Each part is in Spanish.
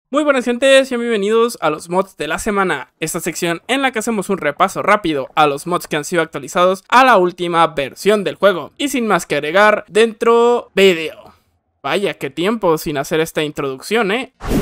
Muy buenas gentes y bienvenidos a los mods de la semana, esta sección en la que hacemos un repaso rápido a los mods que han sido actualizados a la última versión del juego. Y sin más que agregar, dentro vídeo. Vaya, qué tiempo sin hacer esta introducción,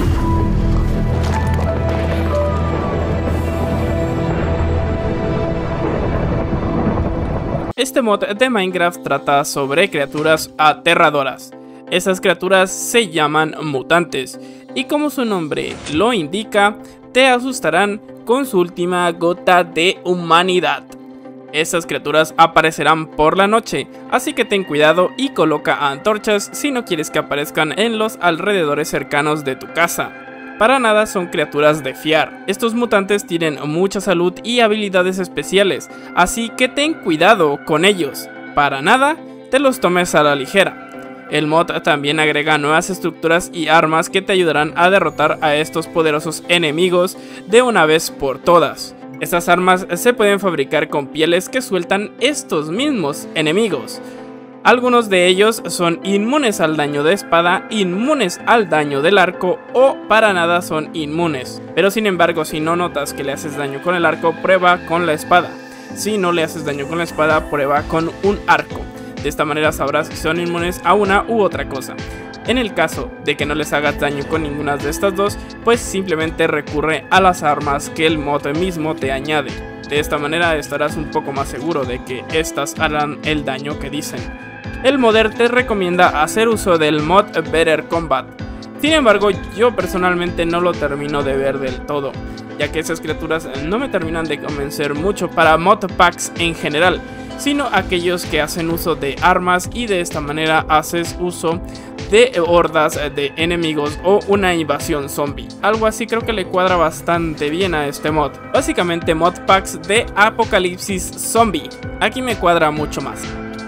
Este mod de Minecraft trata sobre criaturas aterradoras. Esas criaturas se llaman mutantes y como su nombre lo indica, te asustarán con su última gota de humanidad. Esas criaturas aparecerán por la noche, así que ten cuidado y coloca antorchas si no quieres que aparezcan en los alrededores cercanos de tu casa. Para nada son criaturas de fiar. Estos mutantes tienen mucha salud y habilidades especiales, así que ten cuidado con ellos. Para nada te los tomes a la ligera. El mod también agrega nuevas estructuras y armas que te ayudarán a derrotar a estos poderosos enemigos de una vez por todas. Estas armas se pueden fabricar con pieles que sueltan estos mismos enemigos. Algunos de ellos son inmunes al daño de espada, inmunes al daño del arco o para nada son inmunes. Pero sin embargo, si no notas que le haces daño con el arco, prueba con la espada. Si no le haces daño con la espada, prueba con un arco. De esta manera sabrás si son inmunes a una u otra cosa. En el caso de que no les hagas daño con ninguna de estas dos, pues simplemente recurre a las armas que el mod mismo te añade. De esta manera estarás un poco más seguro de que estas harán el daño que dicen. El modder te recomienda hacer uso del mod Better Combat. Sin embargo, yo personalmente no lo termino de ver del todo, ya que esas criaturas no me terminan de convencer mucho para mod packs en general, sino aquellos que hacen uso de armas y de esta manera haces uso de hordas de enemigos o una invasión zombie. Algo así creo que le cuadra bastante bien a este mod. Básicamente mod packs de apocalipsis zombie. Aquí me cuadra mucho más.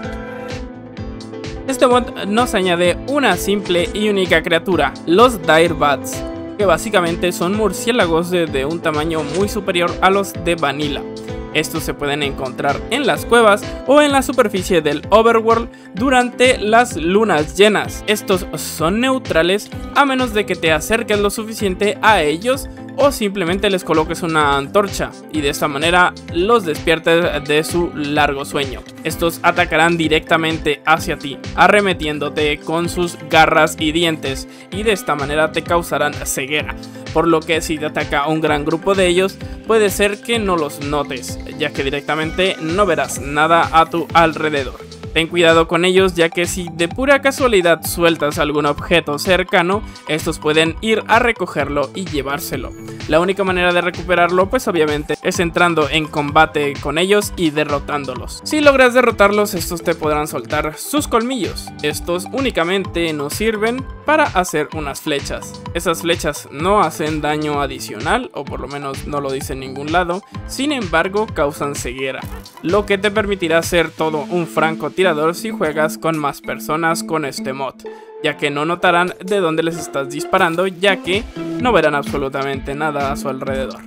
Este mod nos añade una simple y única criatura, los Dire Bats, que básicamente son murciélagos de un tamaño muy superior a los de Vanilla. Estos se pueden encontrar en las cuevas o en la superficie del overworld durante las lunas llenas. Estos son neutrales a menos de que te acerques lo suficiente a ellos o simplemente les coloques una antorcha y de esta manera los despiertes de su largo sueño. Estos atacarán directamente hacia ti, arremetiéndote con sus garras y dientes y de esta manera te causarán ceguera, por lo que si te ataca un gran grupo de ellos puede ser que no los notes, ya que directamente no verás nada a tu alrededor. Ten cuidado con ellos, ya que si de pura casualidad sueltas algún objeto cercano, estos pueden ir a recogerlo y llevárselo. La única manera de recuperarlo pues obviamente es entrando en combate con ellos y derrotándolos. Si logras derrotarlos, estos te podrán soltar sus colmillos. Estos únicamente nos sirven para hacer unas flechas. Esas flechas no hacen daño adicional, o por lo menos no lo dice en ningún lado, sin embargo causan ceguera, lo que te permitirá ser todo un francotirador si juegas con más personas con este mod, ya que no notarán de dónde les estás disparando, ya que no verán absolutamente nada a su alrededor.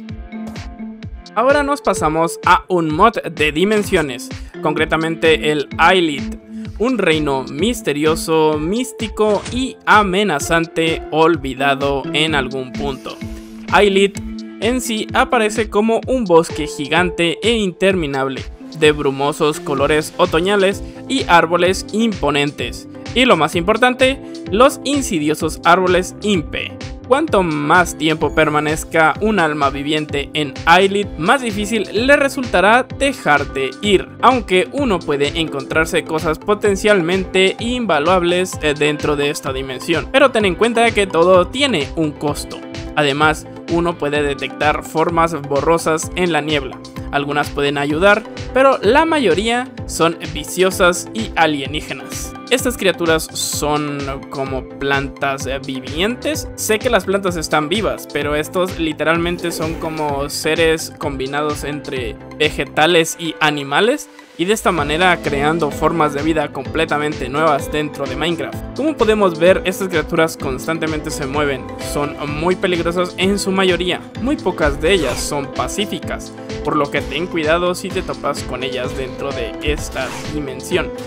Ahora nos pasamos a un mod de dimensiones, concretamente el Ailith, un reino misterioso, místico y amenazante olvidado en algún punto. Ailith en sí aparece como un bosque gigante e interminable, de brumosos colores otoñales y árboles imponentes. Y lo más importante, los insidiosos árboles Impe. Cuanto más tiempo permanezca un alma viviente en Ailith, más difícil le resultará dejarte ir, aunque uno puede encontrarse cosas potencialmente invaluables dentro de esta dimensión. Pero ten en cuenta que todo tiene un costo. Además, uno puede detectar formas borrosas en la niebla. Algunas pueden ayudar, pero la mayoría son viciosas y alienígenas. Estas criaturas son como plantas vivientes. Sé que las plantas están vivas, pero estos literalmente son como seres combinados entre vegetales y animales, y de esta manera creando formas de vida completamente nuevas dentro de Minecraft. Como podemos ver, estas criaturas constantemente se mueven, son muy peligrosas en su mayoría, muy pocas de ellas son pacíficas, por lo que ten cuidado si te topas con ellas dentro de esta dimensión.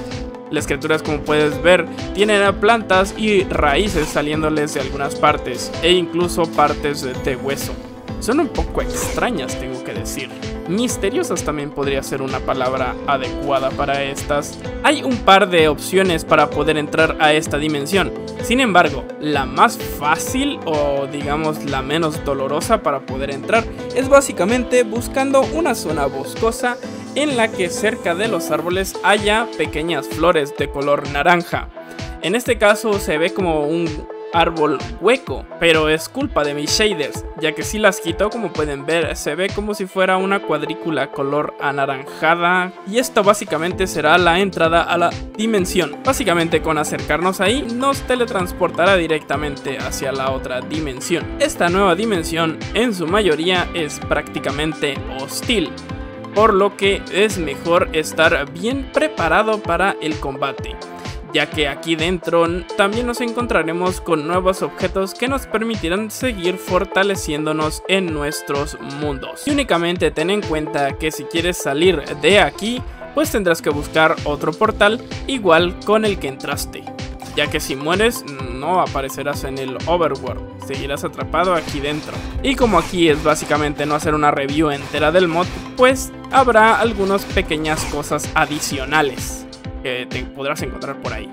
Las criaturas, como puedes ver, tienen plantas y raíces saliéndoles de algunas partes, e incluso partes de hueso. Son un poco extrañas, tengo que decir. Misteriosas también podría ser una palabra adecuada para estas. Hay un par de opciones para poder entrar a esta dimensión. Sin embargo, la más fácil o digamos la menos dolorosa para poder entrar es básicamente buscando una zona boscosa en la que cerca de los árboles haya pequeñas flores de color naranja. En este caso se ve como un árbol hueco, pero es culpa de mis shaders, ya que si las quito, como pueden ver, se ve como si fuera una cuadrícula color anaranjada, y esto básicamente será la entrada a la dimensión. Básicamente con acercarnos ahí nos teletransportará directamente hacia la otra dimensión. Esta nueva dimensión en su mayoría es prácticamente hostil, por lo que es mejor estar bien preparado para el combate, ya que aquí dentro también nos encontraremos con nuevos objetos que nos permitirán seguir fortaleciéndonos en nuestros mundos. Y únicamente ten en cuenta que si quieres salir de aquí, pues tendrás que buscar otro portal igual con el que entraste, ya que si mueres no aparecerás en el overworld, seguirás atrapado aquí dentro. Y como aquí es básicamente no hacer una review entera del mod, pues habrá algunas pequeñas cosas adicionales que te podrás encontrar por ahí.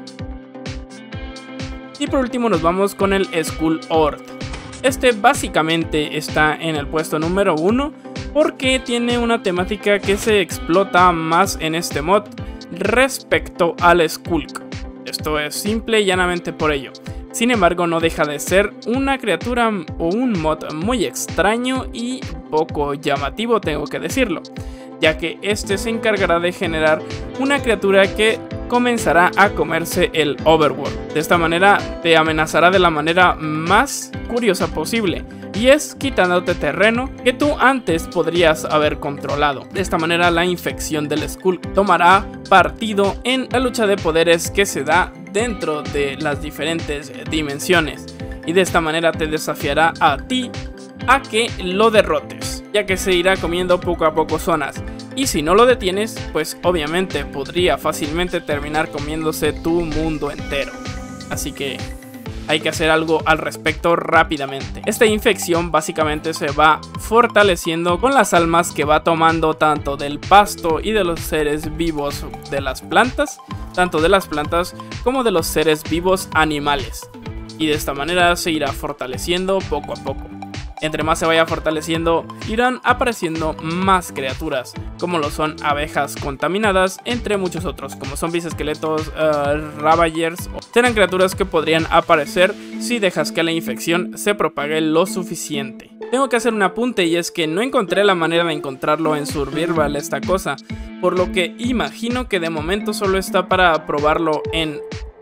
Y por último nos vamos con el Skull Ord. Este básicamente está en el puesto número 1 porque tiene una temática que se explota más en este mod respecto al Skulk. Esto es simple y llanamente por ello. Sin embargo, no deja de ser una criatura o un mod muy extraño y poco llamativo, tengo que decirlo, ya que este se encargará de generar una criatura que comenzará a comerse el overworld. De esta manera te amenazará de la manera más curiosa posible, y es quitándote terreno que tú antes podrías haber controlado. De esta manera la infección del Skull tomará partido en la lucha de poderes que se da dentro de las diferentes dimensiones, y de esta manera te desafiará a ti a que lo derrotes, ya que se irá comiendo poco a poco zonas. Y si no lo detienes, pues obviamente podría fácilmente terminar comiéndose tu mundo entero. Así que hay que hacer algo al respecto rápidamente. Esta infección básicamente se va fortaleciendo con las almas que va tomando tanto del pasto y de los seres vivos de las plantas, tanto de las plantas como de los seres vivos animales. Y de esta manera se irá fortaleciendo poco a poco. Entre más se vaya fortaleciendo, irán apareciendo más criaturas, como lo son abejas contaminadas, entre muchos otros, como zombies, esqueletos, ravagers. Serán criaturas que podrían aparecer si dejas que la infección se propague lo suficiente. Tengo que hacer un apunte, y es que no encontré la manera de encontrarlo en Survival esta cosa, por lo que imagino que de momento solo está para probarlo en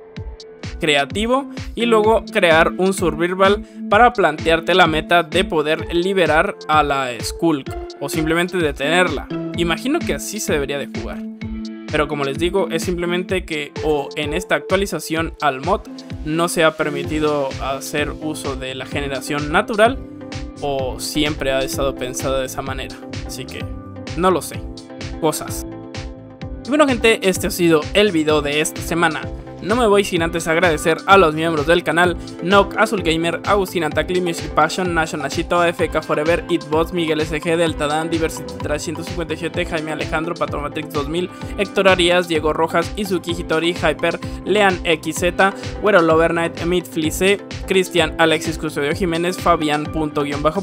creativo y luego crear un survival para plantearte la meta de poder liberar a la Skulk o simplemente detenerla. Imagino que así se debería de jugar, pero como les digo, es simplemente que o en esta actualización al mod no se ha permitido hacer uso de la generación natural, o siempre ha estado pensada de esa manera, así que no lo sé. Cosas. Y bueno, gente, este ha sido el video de esta semana. No me voy sin antes agradecer a los miembros del canal: Nock, Azul Gamer, Agustín Antacli, Music Passion, Nation Nashito, FK Forever, Itbots, Miguel SG, Delta Dan, Diversity 357, Jaime Alejandro, Patromatrix 2000, Héctor Arias, Diego Rojas, Izuki Hitori, Hyper, Lean XZ, Güero Lovernight, Emit Flice, Cristian Alexis Custodio Jiménez, Fabián punto,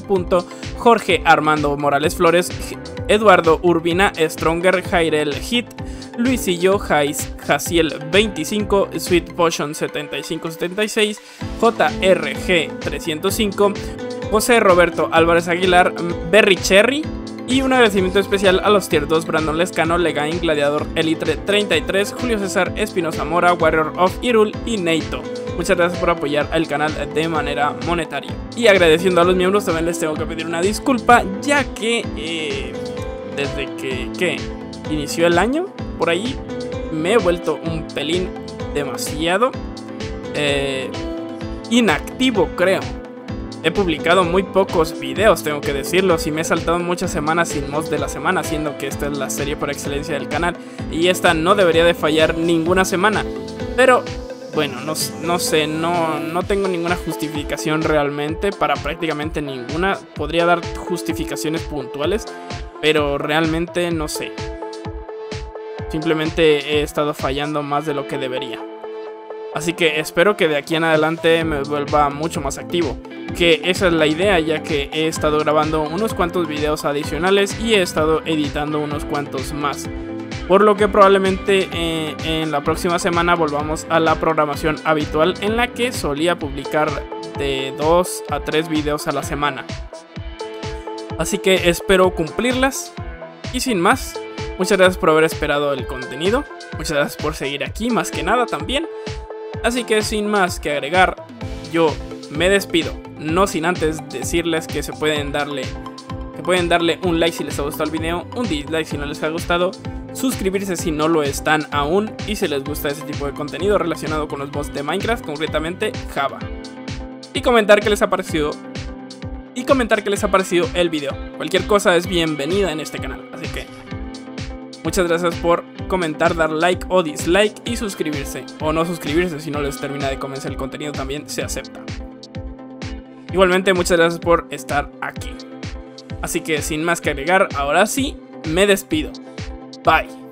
Jorge Armando Morales Flores, Eduardo Urbina, Stronger, Jairel Hit, Luisillo, Jaciel 25, Sweet Potion 7576, JRG 305, José Roberto Álvarez Aguilar, Berry Cherry, y un agradecimiento especial a los tier 2: Brandon Lescano, Legain, Gladiador Elitre 33, Julio César Espinosa Mora, Warrior of Irul y Neito. Muchas gracias por apoyar al canal de manera monetaria. Y agradeciendo a los miembros, también les tengo que pedir una disculpa, ya que desde que inició el año, por ahí me he vuelto un pelín demasiado inactivo, creo. He publicado muy pocos videos, tengo que decirlo, y me he saltado muchas semanas sin Mods de la semana, siendo que esta es la serie por excelencia del canal y esta no debería de fallar ninguna semana. Pero bueno, no sé, no tengo ninguna justificación realmente, para prácticamente ninguna. Podría dar justificaciones puntuales, pero realmente no sé. Simplemente he estado fallando más de lo que debería. Así que espero que de aquí en adelante me vuelva mucho más activo, que esa es la idea, ya que he estado grabando unos cuantos videos adicionales y he estado editando unos cuantos más. Por lo que probablemente en la próxima semana volvamos a la programación habitual en la que solía publicar de 2 a 3 videos a la semana. Así que espero cumplirlas y sin más, muchas gracias por haber esperado el contenido, muchas gracias por seguir aquí más que nada también. Así que sin más que agregar, yo me despido, no sin antes decirles que pueden darle un like si les ha gustado el video, un dislike si no les ha gustado, suscribirse si no lo están aún y si les gusta ese tipo de contenido relacionado con los mods de Minecraft, concretamente Java. Y comentar qué les ha parecido el video. Cualquier cosa es bienvenida en este canal, así que muchas gracias por comentar, dar like o dislike y suscribirse. O no suscribirse si no les termina de convencer el contenido, también se acepta. Igualmente muchas gracias por estar aquí. Así que sin más que agregar, ahora sí, me despido. Bye.